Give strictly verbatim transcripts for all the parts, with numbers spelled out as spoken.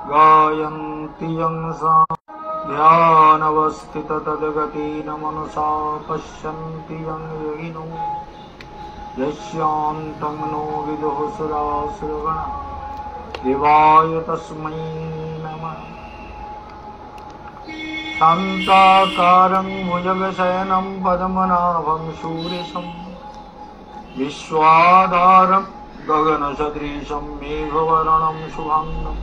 गायन्ति यं सा ध्यानवस्थित तद्गतेन मनसा पश्यन्ति यं योगिनो यस्यान्तं नो विदुः सुरासुरगणा देवाय तस्मै नमः। शान्ताकारं भुजगशयनं पद्मनाभं शूरेशं विश्वाधारं गगनसदृशं मेघवर्णं शुभांगं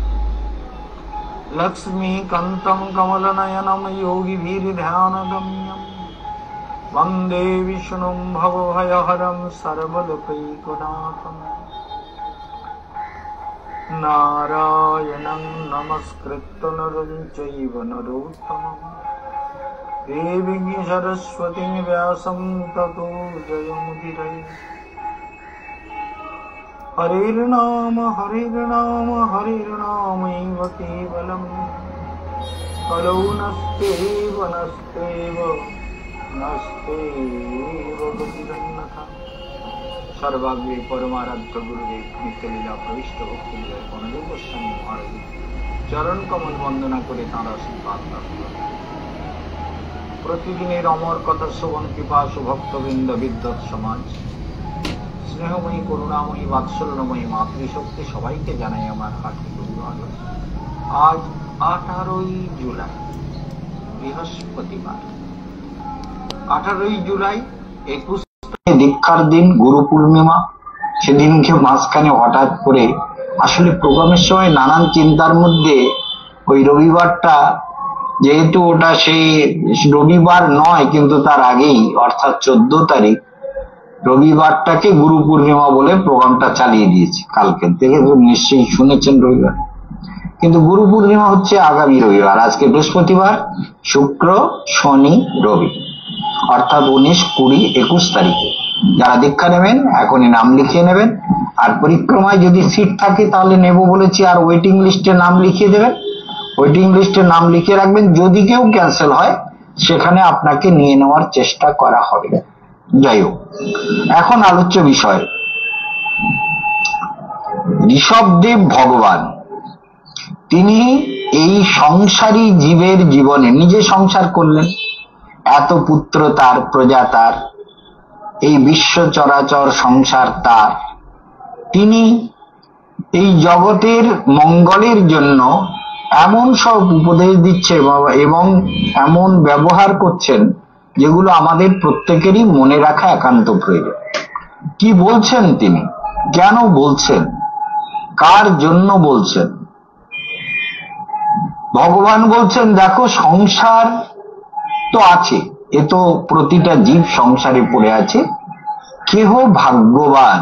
लक्ष्मीकान्तं कमलनयनं योगिभिर्ध्यानगम्यं वन्दे विष्णुं भवभयहरं सर्वलोकैकनाथं। नारायणं नमस्कृत्य नरं चैव नरोत्तमं देवीं सरस्वतीं व्यासं ततो जयमुदीरये। हरिर्नाम हरिर्नाम हरिर्नामैव केवलं कलौ नस्तेव नस्तेव नस्तेव गतिरन्यथा। सर्वाग्रे परमाराध्य गुरुदेव नित्यलीला प्रविष्ट भक्तिलीला गणदेव गोस्वामी महाराज चरण कमल वंदना करे तार आशीर्वाद प्राप्त। प्रतिदिনের অমর কথা শ্রবণ পিপাসু ভক্তবৃন্দ বিদ্বৎ সমাজ স্নেহময়ী করুণাময়ী বাৎসল্যময়ী মাতৃশক্তি সবাইকে জানাই আমার হার্দিক অভিবাদন। আজ আঠারোই জুলাই বৃহস্পতিবার। আঠারোই জুলাই একুশ দীক্ষার দিন, গুরু পূর্ণিমা। সেদিনকে মাঝখানে হঠাৎ করে আসলে প্রোগ্রামের সময় নানান চিন্তার মধ্যে ওই রবিবারটা, যেহেতু ওটা সেই রবিবার নয় কিন্তু তার আগেই অর্থাৎ চোদ্দ তারিখ রবিবারটাকে গুরু পূর্ণিমা বলে প্রোগ্রামটা চালিয়ে দিয়েছে। কালকে থেকে নিশ্চয়ই শুনেছেন রবিবার, কিন্তু গুরু পূর্ণিমা হচ্ছে আগামী রবিবার। আজকে বৃহস্পতিবার, শুক্র, শনি, রবি, অর্থাৎ উনিশ, কুড়ি, একুশ তারিখে যারা দীক্ষা নেবেন এখনই নাম লিখিয়ে নেবেন। আর পরিক্রমায় যদি সিট থাকে তাহলে নেব বলেছি, আর ওয়েটিং লিস্টে নাম লিখিয়ে দেবেন। ওয়েটিং লিস্টে নাম লিখে রাখবেন, যদি কেউ ক্যান্সেল হয় সেখানে আপনাকে নিয়ে নেওয়ার চেষ্টা করা হবে। যাই হোক, এখন আলোচ্য বিষয় ঋষভদেব ভগবান। তিনি এই সংসারী জীবের জীবনে নিজে সংসার করলেন, এত পুত্র তার, প্রজা তার, এই বিশ্ব চরাচর সংসার তার। তিনি এই জগতের মঙ্গলের জন্য এমন সব উপদেশ দিচ্ছে এবং এমন ব্যবহার করছেন যেগুলো আমাদের প্রত্যেকেরই মনে রাখা একান্ত প্রয়োজন। কি বলছেন তিনি, কেন বলছেন, কার জন্য বলছেন? ভগবান বলছেন, দেখো সংসার তো আছে, এ তো প্রতিটা জীব সংসারে পড়ে আছে। কেহ ভাগ্যবান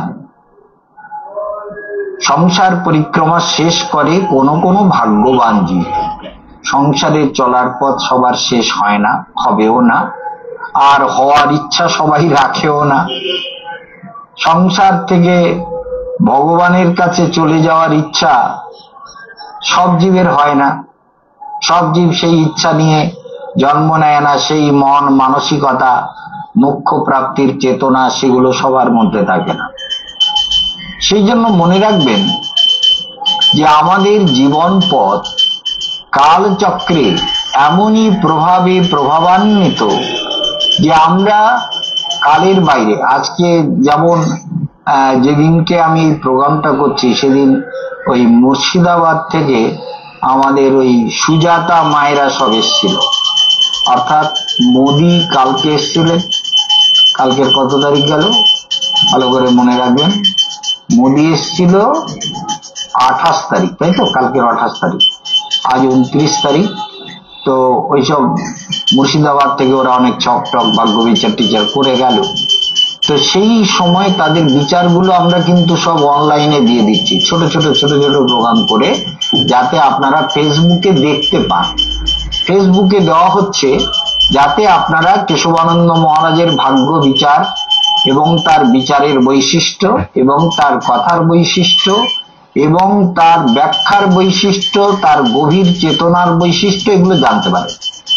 সংসার পরিক্রমা শেষ করে কোন কোন ভাগ্যবান জীব। সংসারে চলার পথ সবার শেষ হয় না, হবেও না, আর হওয়ার ইচ্ছা সবাই রাখেও না। সংসার থেকে ভগবানের কাছে চলে যাওয়ার ইচ্ছা সব জীবের হয় না। সব জীব সেই ইচ্ছা নিয়ে জন্ম নেয় না। সেই মন মানসিকতা, মোক্ষ প্রাপ্তির চেতনা সেগুলো সবার মধ্যে থাকে না। সেই জন্য মনে রাখবেন যে আমাদের জীবন পথ কালচক্রে এমনই প্রভাবে প্রভাবান্বিত যে আমরা কালের বাইরে। আজকে যেমন যেদিনকে আমি প্রোগ্রামটা করছি সেদিন ওই মুর্শিদাবাদ থেকে আমাদের ওই সুজাতা মায়েরা সব এসেছিল, অর্থাৎ মোদি কালকে এসেছিলেন। কালকের কত তারিখ গেল ভালো করে মনে রাখবেন, মোদি এসেছিল আঠাশ তারিখ, তাই তো? কালকের আঠাশ তারিখ, আজ উনত্রিশ তারিখ। তো ওইসব মুর্শিদাবাদ থেকে ওরা অনেক ছক টক ভাগ্য বিচার টিচার করে গেল। তো সেই সময় তাদের বিচারগুলো আমরা কিন্তু সব অনলাইনে দিয়ে দিচ্ছি, ছোট ছোট ছোট ছোট প্রোগ্রাম করে, যাতে আপনারা ফেসবুকে দেখতে পান। ফেসবুকে দেওয়া হচ্ছে যাতে আপনারা কেশবানন্দ মহারাজের ভাগ্য বিচার এবং তার বিচারের বৈশিষ্ট্য এবং তার কথার বৈশিষ্ট্য এবং তার ব্যাখ্যার বৈশিষ্ট্য, তার গভীর চেতনার বৈশিষ্ট্য এগুলো জানতে পারে।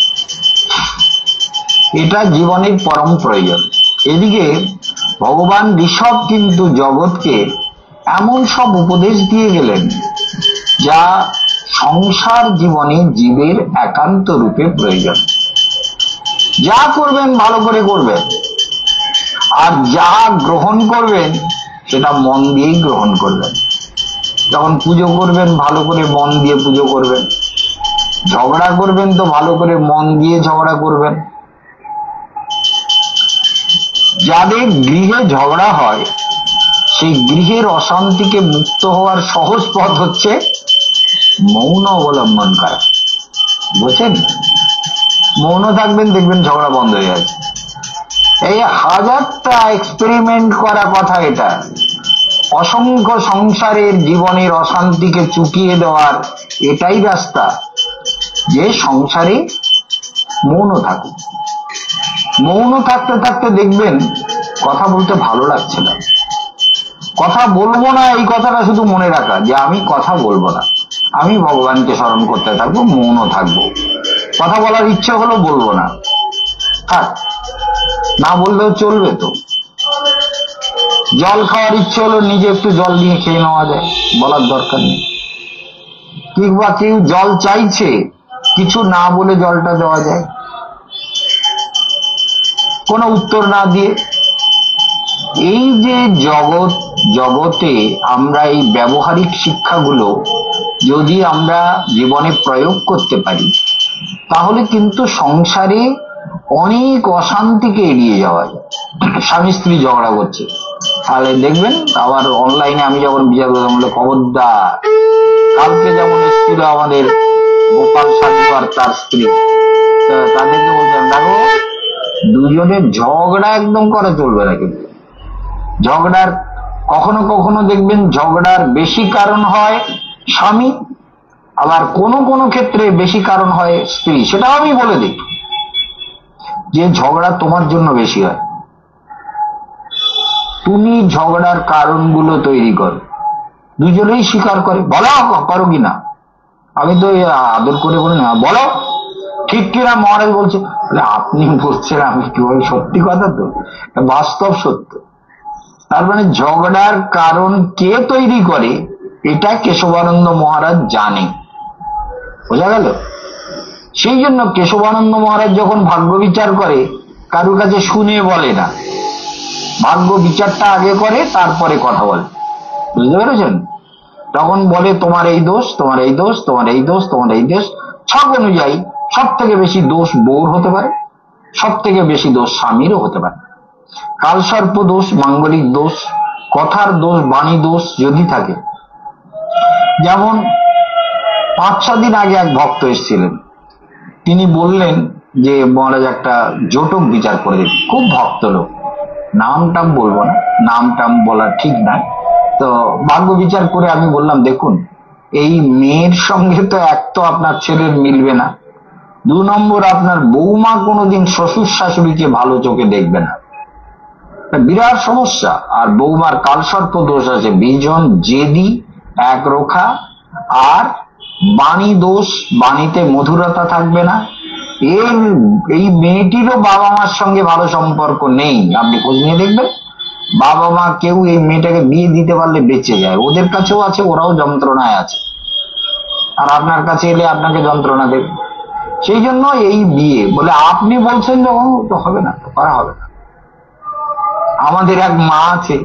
এটা জীবনের পরম প্রয়োজন। এদিকে ভগবান ঋষভ কিন্তু জগৎকে এমন সব উপদেশ দিয়ে গেলেন যা সংসার জীবনে জীবের একান্ত রূপে প্রয়োজন। যা করবেন ভালো করে করবেন, আর যা গ্রহণ করবেন সেটা মন দিয়েই গ্রহণ করবেন। যখন পুজো করবেন ভালো করে মন দিয়ে পুজো করবেন, ঝগড়া করবেন তো ভালো করে মন দিয়ে ঝগড়া করবেন। যাদের গৃহে ঝগড়া হয় সেই গৃহের অশান্তিকে মুক্ত হওয়ার সহজ পথ হচ্ছে মৌন অবলম্বন করা। বুঝছেন? মৌন থাকবেন, দেখবেন ঝগড়া বন্ধ হয়ে যাচ্ছে। এই হাজারটা এক্সপেরিমেন্ট করা কথা এটা। অসংখ্য সংসারের জীবনের অশান্তিকে চুকিয়ে দেওয়ার এটাই রাস্তা, যে সংসারে মৌন থাকুক। মৌন থাকতে থাকতে দেখবেন কথা বলতে ভালো লাগছে না। কথা বলবো না এই কথাটা শুধু মনে রাখা, যে আমি কথা বলবো না, আমি ভগবানকে স্মরণ করতে থাকবো, মৌন থাকবো। কথা বলার ইচ্ছে হলো বলবো না, থাক, না বললেও চলবে তো। জল খাওয়ার ইচ্ছে হলো নিজে একটু জল নিয়ে খেয়ে নেওয়া যায়, বলার দরকার নেই। কিংবা কেউ জল চাইছে, কিছু না বলে জলটা দেওয়া যায়, কোনো উত্তর না দিয়ে। এই যে জগৎ জগতে আমরা এই ব্যবহারিক শিক্ষাগুলো যদি আমরা জীবনে প্রয়োগ করতে পারি, তাহলে কিন্তু সংসারে অনেক অশান্তিকে এড়িয়ে যাওয়া যায়। স্বামী স্ত্রী ঝগড়া করছে, তাহলে দেখবেন আবার অনলাইনে আমি যখন বিচার করলাম, বলে খবরদার। কালকে যেমন এসেছিল আমাদের গোপাল সাধু আর তার স্ত্রী, তাদেরকে বলছিলাম দেখো দুজনের ঝগড়া একদম করা চলবে না। কিন্তু ঝগড়ার কখনো কখনো দেখবেন ঝগড়ার বেশি কারণ হয় স্বামী, আবার কোনো কোনো ক্ষেত্রে বেশি কারণ হয় স্ত্রী। সেটাও আমি বলে দিই যে ঝগড়া তোমার জন্য বেশি হয়, তুমি ঝগড়ার কারণগুলো তৈরি করো। দুজনেই স্বীকার করে, বলো করো কিনা। আমি তো আদর করে বলি না, বলো ঠিক কিনা। মহারাজ বলছে, আপনি বলছেন আমি কি বলি, সত্যি কথা তো, বাস্তব সত্য। তার মানে ঝগড়ার কারণ কে তৈরি করে এটা কেশবানন্দ মহারাজ জানে। বোঝা গেল? সেই জন্য কেশবানন্দ মহারাজ যখন ভাগ্য বিচার করে কারুর কাছে শুনে বলে না, ভাগ্য বিচারটা আগে করে তারপরে কথা বলে। বুঝতে পেরেছেন? তখন বলে তোমার এই দোষ, তোমার এই দোষ, তোমার এই দোষ, তোমার এই দোষ। ছক অনুযায়ী সব থেকে বেশি দোষ বউর হতে পারে, সব থেকে বেশি দোষ স্বামীরও হতে পারে। কালসর্প দোষ, মাঙ্গলিক দোষ, কথার দোষ, বাণী দোষ যদি থাকে। যেমন পাঁচ ছ দিন আগে এক ভক্ত এসেছিলেন, তিনি বললেন যে মহারাজ একটা জটক বিচার করে দিন। খুব ভক্ত লোক, নাম টাম বলবো না, নাম টাম বলা ঠিক নয়। তো ভাগ্য বিচার করে আমি বললাম দেখুন, এই মেয়ের সঙ্গে তো এক তো আপনার ছেলের মিলবে না, দু নম্বর আপনার বৌমা কোনোদিন শ্বশুর শাশুড়িকে ভালো চোখে দেখবে না, বিরাট সমস্যা। আর বৌমার কালসর্প দোষ আছে, ভীষণ জেদি, একরোখা, আর বাণী দোষ, বাণীতে মধুরতা থাকবে না। এর এই মেয়েটিরও বাবা মার সঙ্গে ভালো সম্পর্ক নেই। আপনি খোঁজ নিয়ে দেখবেন, বাবা মা কেউ এই মেয়েটাকে বিয়ে দিতে পারলে বেঁচে যায়, ওদের কাছেও আছে, ওরাও যন্ত্রণায় আছে, আর আপনার কাছে এলে আপনাকে যন্ত্রণা দেবে। সেই জন্য এই বিয়ে বলে আপনি বলছেন যখন তো হবে না, তো করা হবে না। আমাদের এক মা আছে,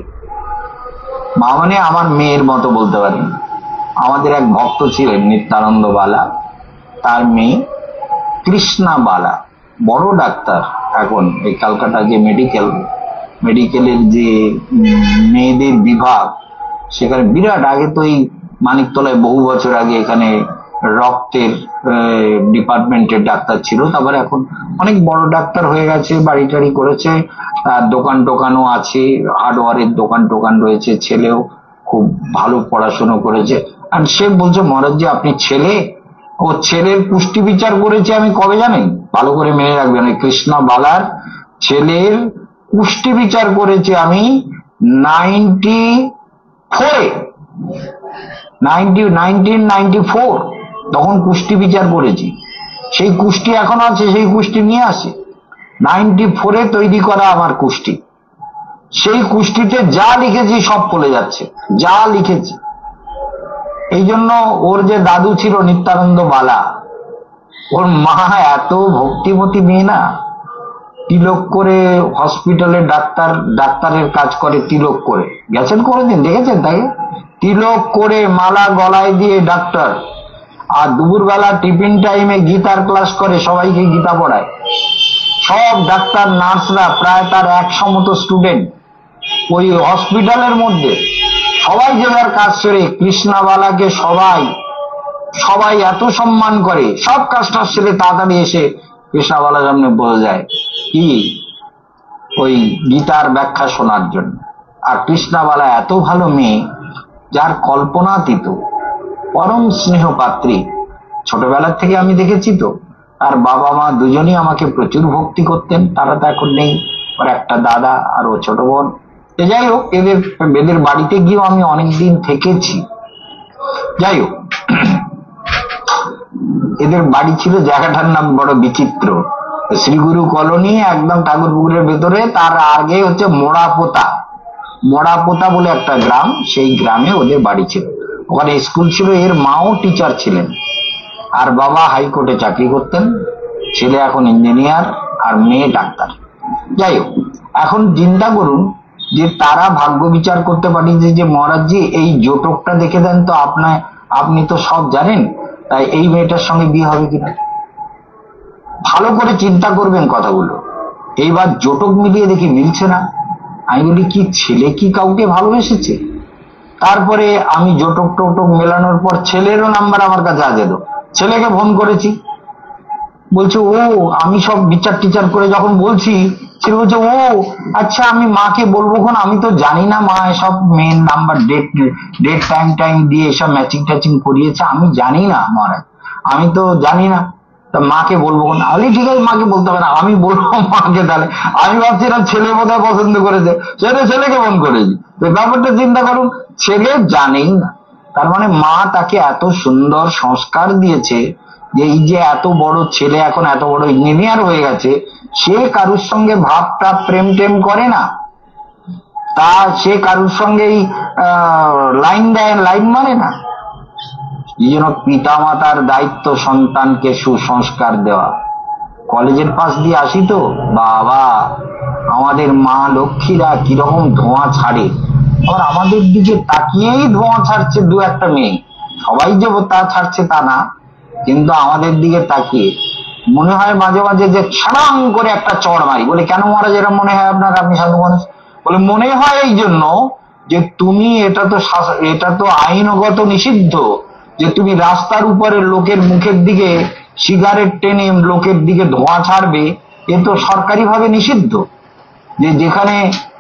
মা মানে আমার মেয়ের মতো বলতে পারেন। আমাদের এক ভক্ত ছিলেন নিত্যানন্দ বালা, তার মেয়ে কৃষ্ণা বালা, বড় ডাক্তার এখন এই ক্যালকাটা যে মেডিকেল মেডিকেলের যে মেয়েদের বিভাগ, সেখানে বিরাট। আগে তো এই মানিকতলায় বহু বছর আগে এখানে রক্তের ডিপার্টমেন্টের ডাক্তার ছিল, তারপরে এখন অনেক বড় ডাক্তার হয়ে গেছে, বাড়ি টাড়ি করেছে, আর দোকান টোকানও আছে, হার্ডওয়ারের দোকান টোকান রয়েছে, ছেলেও খুব ভালো পড়াশোনা করেছে। আর সে বলছে মহারাজ জি আপনি ছেলে, ও ছেলের পুষ্টি বিচার করেছে আমি কবে জানেন, ভালো করে মেনে রাখবেন, কৃষ্ণা বালার ছেলের পুষ্টি বিচার করেছে আমি নাইনটি ফোরে নাইনটিন নাইনটি ফোর তখন কুষ্টি বিচার করেছি। সেই কুষ্টি এখন আছে, সেই কুষ্টি নিয়ে আসে। নাইনটি ফোরে তৈরি করা আমার কুষ্টি, সেই কুষ্টিতে যা লিখেছি সব চলে যাচ্ছে, যা লিখেছি। এই জন্য ওর যে দাদু ছিল নিত্যানন্দ বালা, ওর মা এত ভক্তিমতী মেয়ে না, তিলক করে হসপিটালে ডাক্তার ডাক্তারের কাজ করে, তিলক করে গেছেন কোনোদিন, দেখেছেন তাকে? তিলক করে মালা গলায় দিয়ে ডাক্তার, আর দুপুরবেলা টিফিন টাইমে গীতার ক্লাস করে, সবাইকে গীতা পড়ায়। সব ডাক্তার নার্সরা প্রায় তার একশো মতো স্টুডেন্ট ওই হসপিটালের মধ্যে, সবাই যে যার কাজ সেরে কৃষ্ণাবালাকে সবাই সবাই এত সম্মান করে, সব কাজটা সেরে তাড়াতাড়ি এসে কৃষ্ণাবালার সামনে বসে যায় কি ওই গীতার ব্যাখ্যা শোনার জন্য। আর কৃষ্ণাবালা এত ভালো মেয়ে, যার কল্পনাতীত, পরম স্নেহপাত্রী। ছোটবেলার থেকে আমি দেখেছি তো, আর বাবা মা দুজনই আমাকে প্রচুর ভক্তি করতেন। তারা তো এখন নেই, ওর একটা দাদা আর ও ছোট বোন। যাই হোক, এদের এদের বাড়িতে গিয়েও আমি অনেকদিন থেকেছি। যাই হোক, এদের বাড়ি ছিল, জায়গাটার নাম বড় বিচিত্র, শ্রীগুরু কলোনি, একদম ঠাকুরপুকুরের ভেতরে। তার আগে হচ্ছে মোড়াপোতা, মোড়াপোতা বলে একটা গ্রাম, সেই গ্রামে ওদের বাড়ি ছিল। ওখানে স্কুল ছিল, এর মাও টিচার ছিলেন, আর বাবা হাইকোর্টে চাকরি করতেন। ছেলে এখন ইঞ্জিনিয়ার আর মেয়ে ডাক্তার। যাই হোক, এখন চিন্তা করুন যে তারা ভাগ্য বিচার করতে পাঠিয়েছে যে মহারাজজি এই জোটকটা দেখে দেন তো, আপনার আপনি তো সব জানেন, তাই এই মেয়েটার সঙ্গে বিয়ে হবে কিনা। ভালো করে চিন্তা করবেন কথাগুলো। এইবার জোটক মিলিয়ে দেখি মিলছে না। আমি বলি কি ছেলে কি কাউকে ভালোবেসেছে? তারপরে আমি জোটক টোটক মেলানোর পর ছেলেরও নাম্বার আমার কাছে আছে, তো ছেলেকে ফোন করেছি। বলছে ও, আমি সব বিচার টিচার করে যখন বলছি, ছেলে বলছে ও আচ্ছা, আমি মাকে বলবো কোন, আমি তো জানি না মা এসব main number date date time time দিয়ে এসব ম্যাচিং ট্যাচিং করিয়েছে, আমি জানি না মহারাজ, আমি তো জানি না, তা মাকে বলবো কোন। আমি ঠিক আছে, মাকে বলতে হবে না, আমি বলবো মাকে। তাহলে আমি ভাবছিলাম ছেলে বোধহয় পছন্দ করেছে, ছেলে ছেলেকে ফোন করেছি। ব্যাপারটা চিন্তা করুন, ছেলে জানেই না। তার মানে মা তাকে এত সুন্দর সংস্কার দিয়েছে যে এই যে এত বড় ছেলে এখন এত বড় ইঞ্জিনিয়ার হয়ে গেছে, সে কারুর সঙ্গে ভাবটা প্রেম টেম করে না, তা সে কারুর সঙ্গেই লাইন দেয়, লাইন মানে না। এই জন্য পিতা মাতার দায়িত্ব সন্তানকে সুসংস্কার দেওয়া। কলেজের পাশ দিয়ে আসি তো, বাবা আমাদের মা লক্ষ্মীরা কিরকম ধোঁয়া ছাড়ে, আবার আমাদের দিকে তাকিয়েই ধোঁয়া ছাড়ছে দু একটা মেয়ে, সবাই যে তা ছাড়ছে তা না, কিন্তু আমাদের দিকে তাকিয়ে মনে হয় মাঝে মাঝে যে ছাড়াং করে একটা চড় মারি। বলে কেন মহারাজ এরকম মনে হয় আপনার, আপনি সাধু মানুষ? বলে মনে হয় এই জন্য যে তুমি, এটা তো এটা তো আইনগত নিষিদ্ধ যে তুমি রাস্তার উপরে লোকের মুখের দিকে সিগারেট টেনে লোকের দিকে ধোঁয়া ছাড়বে, এ তো সরকারি ভাবে নিষিদ্ধ। যে যেখানে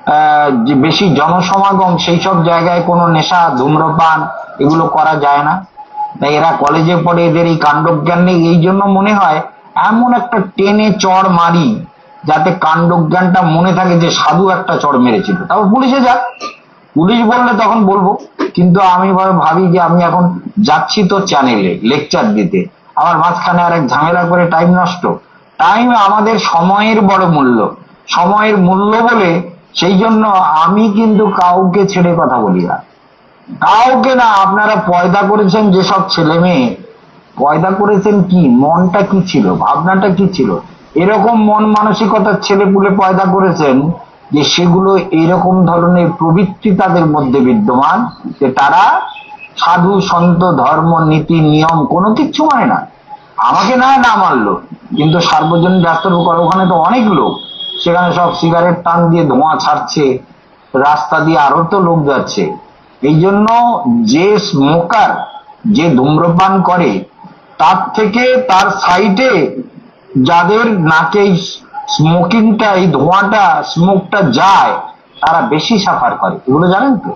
যে বেশি জনসমাগম সেই সব জায়গায় কোনো নেশা ধূম্রপান এগুলো করা যায় না। তাই এরা কলেজে পড়ে, এদের এই কাণ্ডজ্ঞান নেই। এই জন্য মনে হয় এমন একটা টেনে চড় মারি যাতে কাণ্ডজ্ঞানটা মনে থাকে যে সাধু একটা চড় মেরেছিল। তারপর পুলিশে যাক, পুলিশ বললে তখন বলবো। কিন্তু আমি ভাবি যে আমি এখন যাচ্ছি তো চ্যানেলে লেকচার দিতে, আমার মাঝখানে আর এক ঝামেলা করে টাইম নষ্ট। টাইম আমাদের সময়ের বড় মূল্য, সময়ের মূল্য বলে সেই জন্য আমি কিন্তু কাউকে ছেড়ে কথা বলি না, কাউকে না। আপনারা পয়দা করেছেন যেসব ছেলে মেয়ে, পয়দা করেছেন কি, মনটা কি ছিল, ভাবনাটা কি ছিল, এরকম মন মানসিকতার ছেলে পুলে পয়দা করেছেন যে সেগুলো এরকম ধরনের প্রবৃত্তি তাদের মধ্যে বিদ্যমান যে তারা সাধু সন্ত ধর্ম নীতি নিয়ম কোনো কিচ্ছু মানে না। আমাকে না না মানলো, কিন্তু সার্বজনীন ডাক্তার ওখানে তো অনেক লোক, সেখানে সব সিগারেট টান দিয়ে ধোঁয়া ছাড়ছে, রাস্তা দিয়ে আরো তো লোক যাচ্ছে। এই জন্য যে স্মোকার, যে ধূম্রপান করে, তার থেকে তার সাইডে যাদের নাকে স্মোকিংটা, এই ধোঁয়াটা, স্মোকটা যায়, তারা বেশি সাফার করে। এগুলো জানেন তো,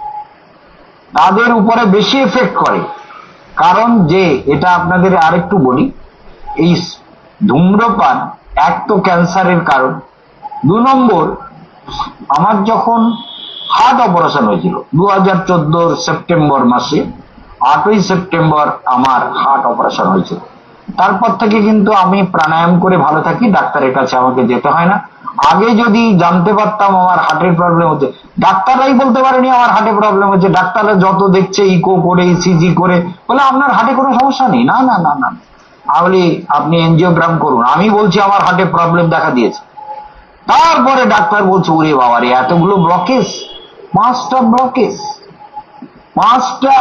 তাদের উপরে বেশি এফেক্ট করে। কারণ যে এটা আপনাদের আরেকটু বলি, এই ধূম্রপান এক তো ক্যান্সারের কারণ, দু নম্বর আমার যখন হার্ট অপারেশন হয়েছিল দু হাজার চোদ্দোর সেপ্টেম্বর মাসে, আটই সেপ্টেম্বর আমার হার্ট অপারেশন হয়েছিল। তারপর থেকে কিন্তু আমি প্রাণায়াম করে ভালো থাকি, ডাক্তারের কাছে আমাকে যেতে হয় না। আগে যদি জানতে পারতাম আমার হার্টের প্রবলেম হচ্ছে, ডাক্তাররাই বলতে পারেনি আমার হার্টে প্রবলেম হচ্ছে, ডাক্তাররা যত দেখছে ইকো করে ইসিজি করে বলে আপনার হার্টে কোনো সমস্যা নেই। না না না না, তাহলে আপনি এনজিওগ্রাম করুন। আমি বলছি আমার হার্টে প্রবলেম দেখা দিয়েছে, তারপরে ডাক্তার বলছে ওরে বাবারে এতগুলো ব্লকেজ, পাঁচটা ব্লকেজ, পাঁচটা,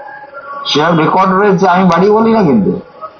সব রেকর্ড রয়েছে, আমি বাড়ি বলি না কিন্তু,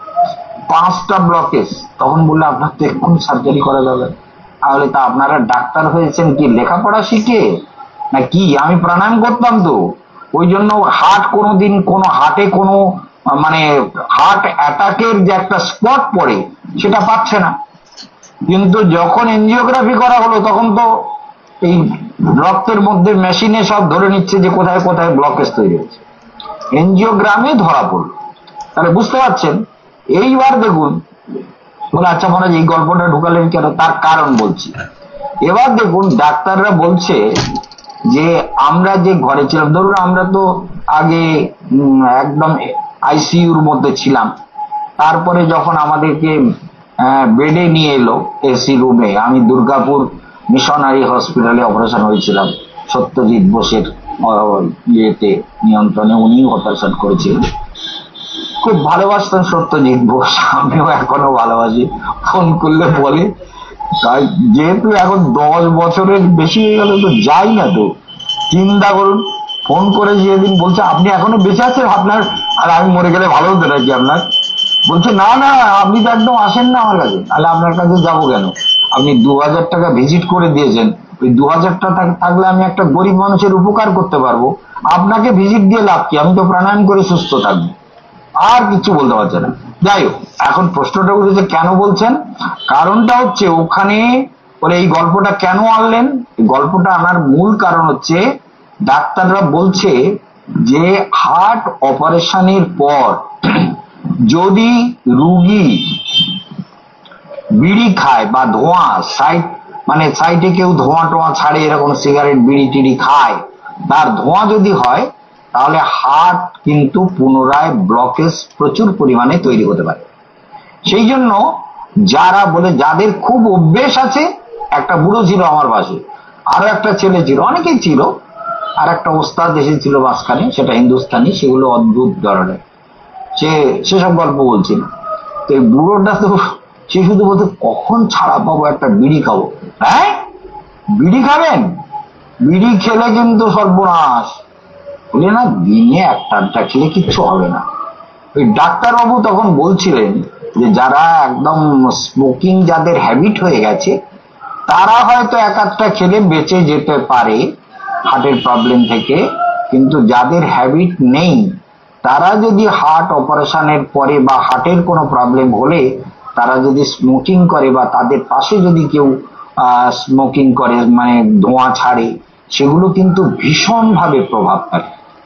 পাঁচটা ব্লকেজ। তখন বললে আপনার তো এক্ষুনি সার্জারি করা যাবে। তাহলে তা আপনারা ডাক্তার হয়েছেন কি লেখাপড়া শিখে না কি? আমি প্রাণায়াম করতাম তো, ওই জন্য হার্ট কোনোদিন কোনো হার্টে কোনো মানে হার্ট অ্যাটাকের যে একটা স্পট পড়ে সেটা পাচ্ছে না। কিন্তু যখন এনজিওগ্রাফি করা হলো তখন তো এই রক্তের মধ্যে মেশিনে সব ধরে নিচ্ছে যে কোথায় কোথায় ব্লকেজ তৈরি হচ্ছে, এনজিওগ্রামে ধরা পড়লো। তাহলে বুঝতে পারছেন। এইবার দেখুন, বলে আচ্ছা মহারাজ এই গল্পটা ঢুকালেন কেন, তার কারণ বলছি। এবার দেখুন ডাক্তাররা বলছে যে আমরা যে ঘরে ছিলাম, ধরুন আমরা তো আগে একদম আইসিইউর মধ্যে ছিলাম, তারপরে যখন আমাদেরকে বেডে নিয়ে এলো এসি রুমে, আমি দুর্গাপুর মিশনারি হসপিটালে অপারেশন হয়েছিলাম সত্যজিৎ বোসের ইয়েতে নিয়ন্ত্রণে, উনি অপারেশন করেছিলেন। খুব ভালোবাসতেন সত্যজিৎ বোস, আমিও এখনো ভালোবাসি, ফোন করলে বলে। তাই যেহেতু এখন দশ বছরের বেশি হয়ে গেল তো যাই না, তো চিন্তা করুন ফোন করে যেদিন বলছে আপনি এখনো বেঁচে আছেন আপনার, আর আমি মরে গেলে ভালো হতো নাকি আপনার, বলছে না না আপনি তো একদম আসেন না আমার কাছে। তাহলে আপনার কাছে যাবো কেন, আপনি দু হাজার টাকা ভিজিট করে দিয়েছেন, ওই দু হাজার টাকা থাকলে আমি একটা গরিব মানুষের উপকার করতে পারবো, আপনাকে ভিজিট দিয়ে লাভ কি, আমি তো প্রাণায়াম করে সুস্থ থাকবো। আর কিছু বলতে পারছে না। যাই হোক, এখন প্রশ্নটা উঠেছে কেন বলছেন, কারণটা হচ্ছে ওখানে বলে এই গল্পটা কেন আনলেন, গল্পটা আনার মূল কারণ হচ্ছে ডাক্তাররা বলছে যে হার্ট অপারেশনের পর যদি রুগী বিড়ি খায় বা ধোঁয়া সাইড মানে সাইডে কেউ ধোঁয়া টোয়া ছাড়ে, এরকম সিগারেট বিড়ি টিড়ি খায়, তার ধোঁয়া যদি হয় তাহলে হার্ট কিন্তু পুনরায় ব্লকেজ প্রচুর পরিমাণে তৈরি হতে পারে। সেই জন্য যারা বলে যাদের খুব অভ্যেস আছে, একটা বুড়ো ছিল আমার পাশে, আরো একটা ছেলে ছিল, অনেকেই ছিল, আর একটা ওস্তাদ এসেছিল মাঝখানে, সেটা হিন্দুস্তানি, সেগুলো অদ্ভুত ধরনের, সে সেসব গল্প বলছিল। তো এই বুড়োটা তো সে শুধু বলতে কখন ছাড়া পাবো, একটা বিড়ি খাবো। হ্যাঁ বিড়ি খাবেন, বিড়ি খেলে কিন্তু সর্বনাশ। বলে না দিনে একটা আধটা খেলে কিচ্ছু হবে না। ওই ডাক্তারবাবু তখন বলছিলেন যে যারা একদম স্মোকিং যাদের হ্যাবিট হয়ে গেছে তারা হয়তো এক আধটা খেলে বেঁচে যেতে পারে হার্টের প্রবলেম থেকে, কিন্তু যাদের হ্যাবিট নেই তারা যদি হার্ট অপারেশনের পরে বা হার্টের কোনো প্রবলেম হলে তারা যদি স্মোকিং করে বা তাদের পাশে যদি কেউ স্মোকিং করে মানে ধোঁয়া ছাড়ে, সেগুলো কিন্তু ভীষণভাবে প্রভাব ফেলে।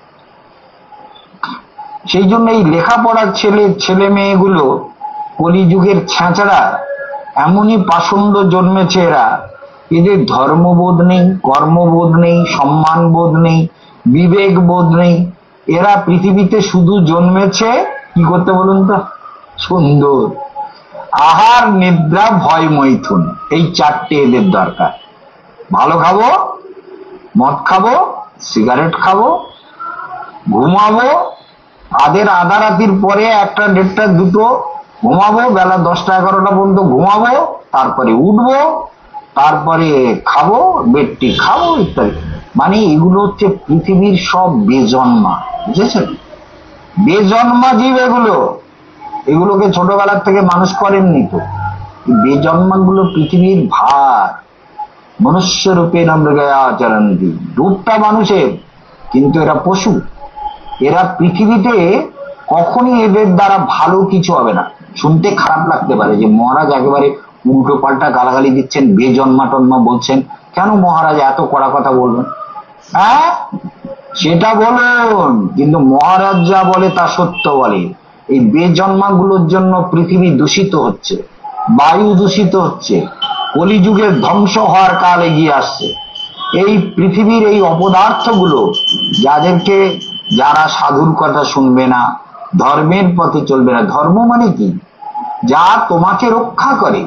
সেই জন্য এই লেখাপড়ার ছেলে ছেলে মেয়েগুলো কলিযুগের ছেঁচড়া, এমনই পাষণ্ড জন্মেছে এরা, এদের ধর্মবোধ নেই, কর্মবোধ নেই, সম্মানবোধ নেই, বিবেক বোধ নেই। এরা পৃথিবীতে শুধু জন্মেছে কি করতে বলুন তো, সুন্দর আহার নিদ্রা ভয় মৈথুন, এই চারটে এদের দরকার। ভালো খাবো, মদ খাবো, সিগারেট খাবো, ঘুমাবো, আদের আধা রাতির পরে একটা দেড়টা দুটো ঘুমাবো, বেলা দশটা এগারোটা পর্যন্ত ঘুমাবো, তারপরে উঠবো, তারপরে খাবো, বেডটি খাবো ইত্যাদি। মানে এগুলো হচ্ছে পৃথিবীর সব বেজন্মা, বুঝেছেন, বেজন্মা জীব এগুলো। এগুলোকে ছোটবেলার থেকে মানুষ করেননি তো, বেজন্মাগুলো পৃথিবীর ভার। মনুষ্য রূপে আচরণ দি, রূপটা মানুষের কিন্তু এরা পশু। এরা পৃথিবীতে কখনই এদের দ্বারা ভালো কিছু হবে না। শুনতে খারাপ লাগতে পারে যে মহারাজ একেবারে উল্টো পাল্টা গালাগালি দিচ্ছেন, বেজন্মা টন্মা বলছেন, কেন মহারাজ এত কড়া কথা বলবেন? হ্যাঁ সেটা বলুন, কিন্তু মহারাজ যা বলে তা সত্য বলে। এই বেজন্মাগুলোর জন্য পৃথিবী দূষিত হচ্ছে, বায়ু দূষিত হচ্ছে, কলিযুগের ধ্বংস হওয়ার কাল এগিয়ে আসছে। এই পৃথিবীর এই অপদার্থগুলো যাদেরকে, যারা সাধুর কথা শুনবে না, ধর্মের পথে চলবে না। ধর্ম মানে কি? যা তোমাকে রক্ষা করে।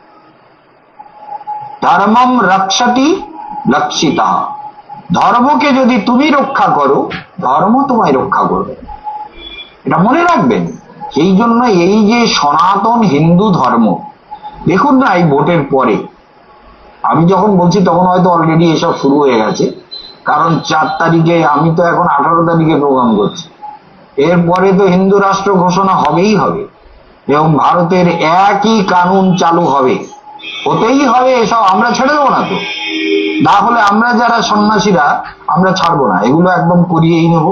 ধর্মম রক্ষতি লক্ষিতা, ধর্মকে যদি তুমি রক্ষা করো ধর্ম তোমায় রক্ষা করবে, এটা মনে রাখবেন। সেই জন্য এই যে সনাতন হিন্দু ধর্ম, দেখুন না এই ভোটের পরে, আমি যখন বলছি তখন হয়তো অলরেডি এসব শুরু হয়ে গেছে, কারণ চার তারিখে, আমি তো এখন আঠারো তারিখে প্রোগ্রাম করছি, এরপরে তো হিন্দু রাষ্ট্র ঘোষণা হবেই হবে এবং ভারতের একই কানুন চালু হবে, হতেই হবে। এসব আমরা ছেড়ে দেবো না তো, তাহলে আমরা যারা সন্ন্যাসীরা আমরা ছাড়বো না, এগুলো একদম করিয়েই নেব।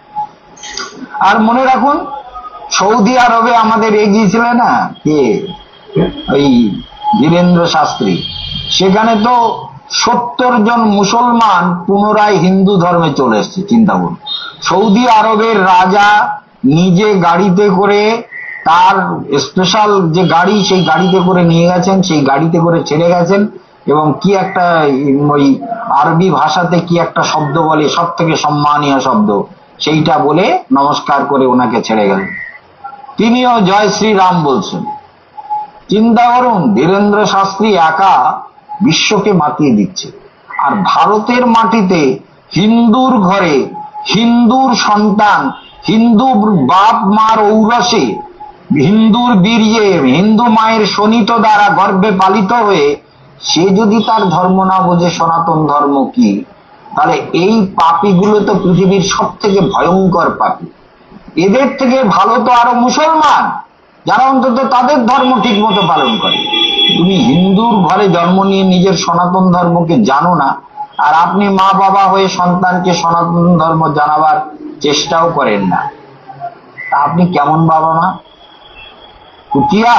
আর মনে রাখুন, সৌদি আরবে আমাদের এগিয়েছিলেন না কে, ওই বীরেন্দ্র শাস্ত্রী, সেখানে তো সত্তর জন মুসলমান পুনরায় হিন্দু ধর্মে চলে এসছে। চিন্তা করুন, সৌদি আরবের রাজা নিজে গাড়িতে করে, তার স্পেশাল যে গাড়ি সেই গাড়িতে করে নিয়ে গেছেন, সেই গাড়িতে করে ছেড়ে গেছেন, এবং কি একটা ওই আরবি ভাষাতে কি একটা শব্দ বলে, সব থেকে সম্মানীয় শব্দ, সেইটা বলে নমস্কার করে ওনাকে ছেড়ে গেলেন। তিনিও জয় শ্রীরাম বলছেন। চিন্তা করুন, বীরেন্দ্র শাস্ত্রী একা বিশ্বকে মাতিয়ে দিচ্ছে। আর ভারতের মাটিতে হিন্দুর ঘরে হিন্দুর সন্তান, হিন্দু বাপ মার ঔরসে, হিন্দুর বীর্যে, হিন্দু মায়ের শোণিত দ্বারা গর্ভে পালিত হয়ে সে যদি তার ধর্ম না বোঝে সনাতন ধর্ম কি, তাহলে এই পাপীগুলো তো পৃথিবীর সব থেকে ভয়ঙ্কর পাপী। এদের থেকে ভালো তো আরো মুসলমান, যারা অন্তত তাদের ধর্ম ঠিক মতো পালন করে। তুমি হিন্দুর ঘরে জন্ম নিয়ে নিজের সনাতন ধর্মকে জানো না, আর আপনি মা বাবা হয়ে সন্তানকে সনাতন ধর্ম জানাবার চেষ্টাও করেন না, তা আপনি কেমন বাবা মা? কুতিয়া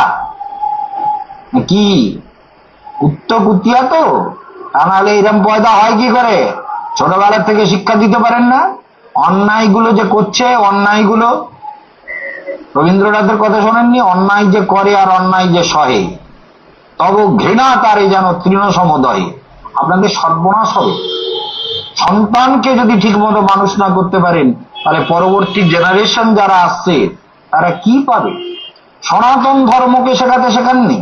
কি উত্তর কুতিয়া তো? তা নাহলে এরকম পয়দা হয় কি করে? ছোটবেলার থেকে শিক্ষা দিতে পারেন না? অন্যায়গুলো যে করছে, অন্যায়গুলো রবীন্দ্রনাথের কথা শোনেননি? অন্যায় যে করে আর অন্যায় যে সহে, তব ঘৃণা তারে যেন তৃণ সমদয়ে। আপনাদের সর্বনাশ হবে। সন্তানকে যদি ঠিক মতো মানুষ না করতে পারেন, তাহলে পরবর্তী জেনারেশন যারা আসছে তারা কি পাবে? সনাতন ধর্মকে শেখাতে শেখাননি।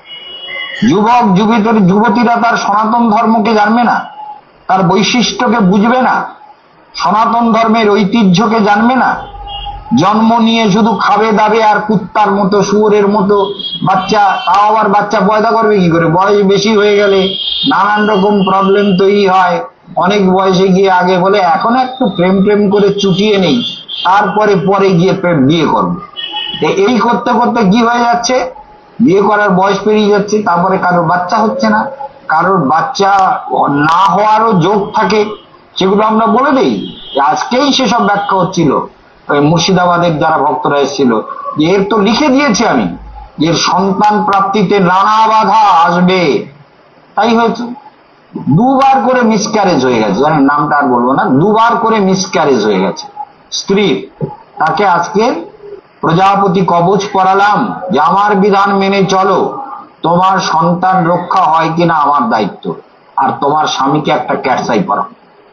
যুবক যুবতীর যুবতীরা তার সনাতন ধর্মকে জানবে না, তার বৈশিষ্ট্যকে বুঝবে না, সনাতন ধর্মের ঐতিহ্যকে জানবে না। জন্ম নিয়ে শুধু খাবে দাবে আর কুত্তার মতো শুয়োরের মতো বাচ্চা, তাও আবার বাচ্চা পয়দা করবে কি করে? বয়স বেশি হয়ে গেলে নানান রকম প্রবলেম তৈরি হয়। অনেক বয়সে গিয়ে আগে বলে এখন একটু প্রেম প্রেম করে চুটিয়ে নেই, তারপরে পরে গিয়ে প্রেম বিয়ে করবো। এই করতে করতে কি হয়ে যাচ্ছে, বিয়ে করার বয়স পেরিয়ে যাচ্ছে, তারপরে কারোর বাচ্চা হচ্ছে না, কারোর বাচ্চা না হওয়ারও যোগ থাকে। সেগুলো আমরা বলে দিই। আজকেই সেসব ব্যাখ্যা হচ্ছিল, মুর্শিদাবাদের যারা ভক্তরা এসেছিল, এর তো লিখে দিয়েছি আমি, এর সন্তান প্রাপ্তিতে নানা বাধা আসবে। তাই হয়েছে, দুবার করে মিসক্যারেজ হয়ে গেছে, জানেন, নামটা আর বলবো না, দুবার করে মিসক্যারেজ হয়ে গেছে স্ত্রী। তাকে আজকে প্রজাপতি কবচ পড়ালাম যে আমার বিধান মেনে চলো, তোমার সন্তান রক্ষা হয় কিনা আমার দায়িত্ব, আর তোমার স্বামীকে একটা ক্যাটসাই পড়াও।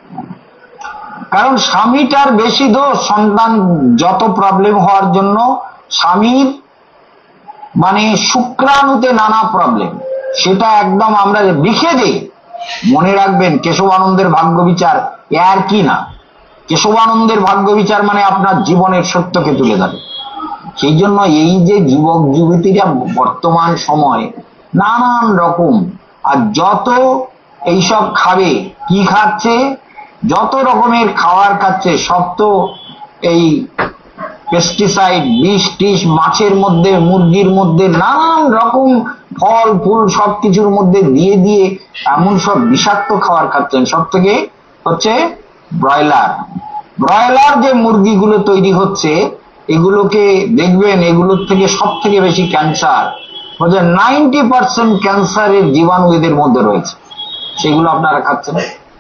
কারণ স্বামীটার বেশি দোষ, সন্তান যত প্রবলেম হওয়ার জন্য স্বামীর মানে শুক্রাণুতে নানা প্রবলেম, সেটা একদম আমরা লিখে দিই। মনে রাখবেন, কেশবানন্দের ভাগ্য বিচার আর কি না, কেশবানন্দের ভাগ্য বিচার মানে আপনার জীবনের সত্যকে তুলে ধরে। সেই জন্য এই যে যুবক যুবতীরা বর্তমান সময় নানান রকম, আর যত এইসব খাবে, কি খাচ্ছে, যত রকমের খাবার খাচ্ছে সব তো এই পেস্টিসাইড, বিষ টিস, মাছের মধ্যে, মুরগির মধ্যে, নানান রকম ফল ফুল সবকিছুর মধ্যে দিয়ে দিয়ে এমন সব বিষাক্ত খাবার খাচ্ছেন। সব থেকে হচ্ছে ব্রয়লার। ব্রয়লার যে মুরগিগুলো তৈরি হচ্ছে, এগুলোকে দেখবেন, এগুলোর থেকে সব থেকে বেশি ক্যান্সার হচ্ছে, নাইনটি পার্সেন্ট ক্যান্সারের জীবাণু এদের মধ্যে রয়েছে, সেগুলো আপনারা খাচ্ছেন।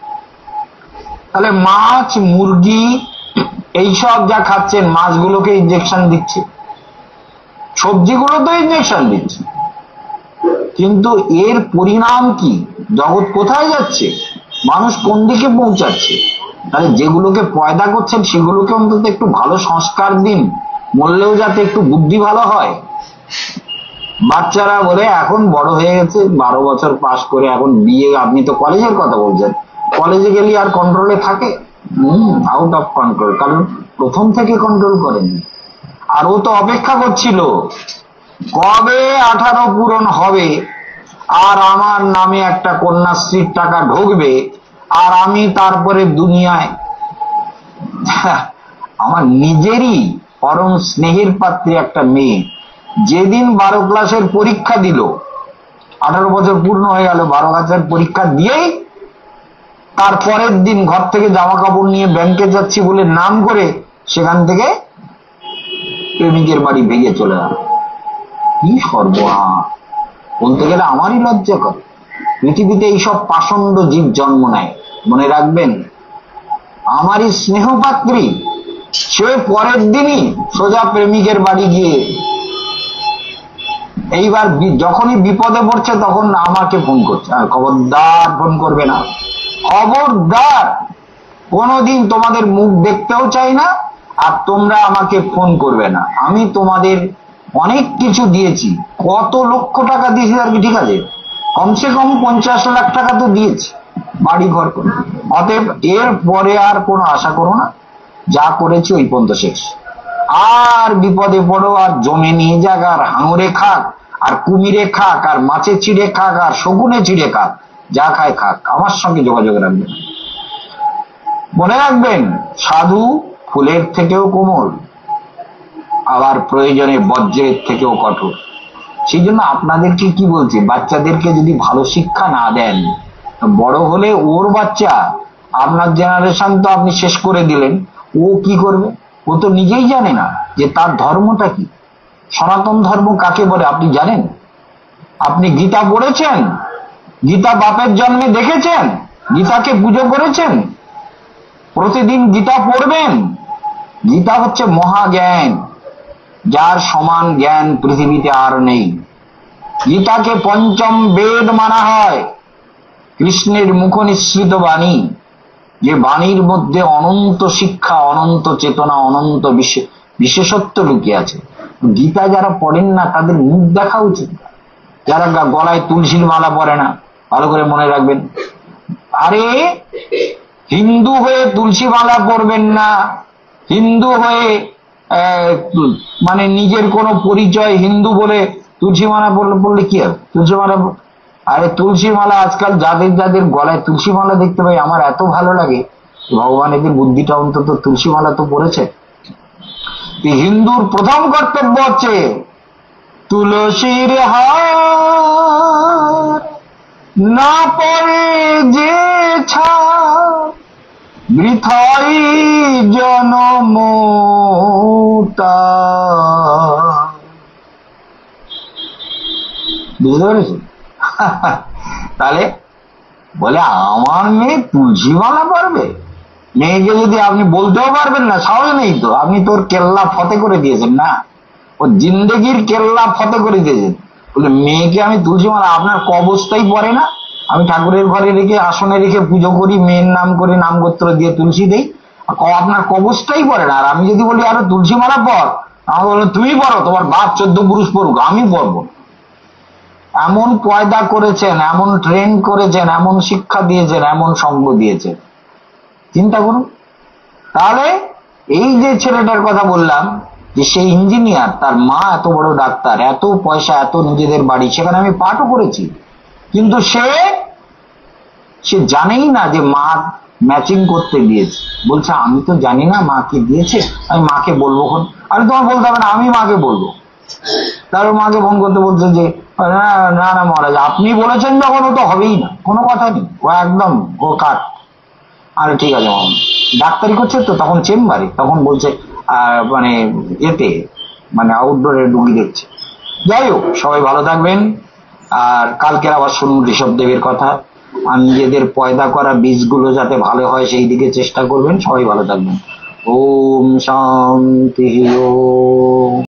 তাহলে মাছ, মুরগি এইসব যা খাচ্ছেন, মাছগুলোকে ইঞ্জেকশন দিচ্ছে, সবজিগুলো তো ইঞ্জেকশন দিচ্ছে, কিন্তু এর পরিণাম কি? জগৎ কোথায় যাচ্ছে, মানুষ কোন দিকে পৌঁছাচ্ছে? তাহলে যেগুলোকে পয়দা করছেন সেগুলোকে অন্তত একটু ভালো সংস্কার দিন, মরলেও যাতে একটু বুদ্ধি ভালো হয়। বাচ্চারা বলে এখন বড় হয়ে গেছে, বারো বছর পাস করে এখন বিয়ে। আপনি তো কলেজের কথা বলছেন, কলেজে গেলে আর কন্ট্রোলে থাকে? হম আউট অফ কন্ট্রোল, কারণ প্রথম থেকে কন্ট্রোল করেনি। আর ও তো অপেক্ষা করছিল কবে আঠারো পূরণ হবে আর আমার নামে একটা কন্যাশ্রীর টাকা ঢুকবে আর আমি তারপরে দুনিয়ায়। আমার নিজেরই পরম স্নেহের পাত্রী একটা মেয়ে যেদিন বারো ক্লাসের পরীক্ষা দিল, আঠারো বছর পূর্ণ হয়ে গেল, বারো ক্লাসের পরীক্ষা দিয়েই তার পরের দিন ঘর থেকে জামা কাপড় নিয়ে ব্যাংকে যাচ্ছি বলে নাম করে সেখান থেকে প্রেমিকের বাড়ি ভেঙে চলে গেল। কি সর্বহাস! বলতে গেলে আমারই লজ্জা করে। পৃথিবীতে এইসব পাষণ্ড জীব জন্ম নেয়, মনে রাখবেন। আমারই স্নেহপাত্রী সে পরের দিনই সোজা প্রেমিকের বাড়ি গিয়ে, এইবার যখনই বিপদে পড়ছে তখন আমাকে ফোন করছে। আর খবরদার ফোন করবে না, খবরদার। কোনোদিন তোমাদের মুখ দেখতেও চাই না আর তোমরা আমাকে ফোন করবে না। আমি তোমাদের অনেক কিছু দিয়েছি, কত লক্ষ টাকা দিয়েছি আর কি, ঠিক আছে, কমসে কম পঞ্চাশ লাখ টাকা তো দিয়েছি বাড়ি ঘর করে। অতএব এর পরে আর কোনো আশা করো না, যা করেছি ওই পর্যন্ত শেষ। আর বিপদে পড়ো আর জমে নিয়ে যাক আর হাঙরে খাক আর কুমিরে খাক আর মাছে ছিঁড়ে খাক আর শকুনে ছিঁড়ে খাক, যা খায় খাক, আমার সঙ্গে যোগাযোগ রাখবেন। মনে রাখবেন, সাধু ফুলের থেকেও কোমল, আবার প্রয়োজনে বজ্রের থেকেও কঠোর। সেই জন্য আপনাদেরকে কি বলছি, বাচ্চাদেরকে যদি ভালো শিক্ষা না দেন, বড় হলে ওর বাচ্চা, আপনার জেনারেশন তো আপনি শেষ করে দিলেন, ও কি করবে? ও তো নিজেই জানে না যে তার ধর্মটা কি, সনাতন ধর্ম কাকে বলে আপনি জানেন? আপনি গীতা পড়েছেন? গীতা বাপের জন্মে দেখেছেন? গীতাকে পুজো করেছেন? প্রতিদিন গীতা পড়বেন। গীতা হচ্ছে মহাজ্ঞান, যার সমান জ্ঞান পৃথিবীতে আর নেই। গীতাকে পঞ্চম বেদ মানা হয়, কৃষ্ণের মুখ নিঃসৃত বাণী, যে বাণীর মধ্যে অনন্ত শিক্ষা, অনন্ত চেতনা, অনন্ত বিশেষত্ব লুকিয়ে আছে। গীতা যারা পড়েন না তাদের মুখ দেখা উচিত। যারা গলায় তুলসীর মালা পরে না, ভালো করে মনে রাখবেন, আরে হিন্দু হয়ে তুলসী মালা পরবেন না, হিন্দু হয়ে মানে নিজের কোনো পরিচয় হিন্দু বলে তুলসী মালা পড়লে পড়লে কি হবে? তুলসী মালা, আরে তুলসী মালা আজকাল যাদের যাদের গলায় তুলসী মালা দেখতে পাই আমার এত ভালো লাগে, ভগবান এদের বুদ্ধিটা অন্তত তুলসী মালা তো পড়েছে। হিন্দুর প্রথম কর্তব্য হচ্ছে তুলসীর হার না পড়ে যে ছাড় বৃথাই জনম বুঝতে পেরেছি? তাহলে বলে আমার মেয়ে তুলসী মালা পড়বে? মেয়েকে যদি আপনি বলতেও পারবেন না, সাহস নেই তো, আপনি তোর কেল্লা ফতে করে দিয়েছেন না, ও জিন্দেগির কেল্লা ফতে করে দিয়েছেন। বলে মেয়েকে আমি তুলসী মালা, আপনার কবচটাই পড়ে না? আমি ঠাকুরের ঘরে রেখে আসনে রেখে পুজো করি, মেয়ের নাম করে নাম গোত্র দিয়ে তুলসী দেই, আপনার কবচটাই পড়ে না। আর আমি যদি বলি আরো তুলসী মালা পড়, আমাকে বলো তুমি পড়ো, তোমার বাপ চোদ্দ পুরুষ পড়ুক, আমি পড়বো। এমন পয়দা করেছেন, এমন ট্রেন করেছেন, এমন শিক্ষা দিয়েছেন, এমন সঙ্গ দিয়েছেন, চিন্তা করুন। তাহলে এই যে ছেলেটার কথা বললাম যে সে ইঞ্জিনিয়ার, তার মা এত বড় ডাক্তার, এত পয়সা, এত নিজেদের বাড়ি, সেখানে আমি পাঠও করেছি, কিন্তু সে সে জানেই না যে মা ম্যাচিং করতে দিয়েছে। বলছে আমি তো জানি না মা কি দিয়েছে, আমি মাকে বলবো। আমি তোমার বলতে হবে না, আমি মাকে বলবো। তারপর মাকে ফোন করতে বলছে যে না না না মহারাজ আপনি বলেছেন যখন ও তো হবেই না, কোনো কথা নেই, ও একদম ও কাট। আরে ঠিক আছে, ডাক্তারি করছে তো তখন চেম্বারে, তখন বলছে আহ মানে এতে মানে আউটডোরে রুগী দেখছে। যাই হোক, সবাই ভালো থাকবেন। আর কালকের আবার শুনুন ঋষভদেবের কথা। আর নিজেদের পয়দা করা বীজগুলো যাতে ভালো হয় সেই দিকে চেষ্টা করবেন। সবাই ভালো থাকবেন। ওম শান্তি। ওম।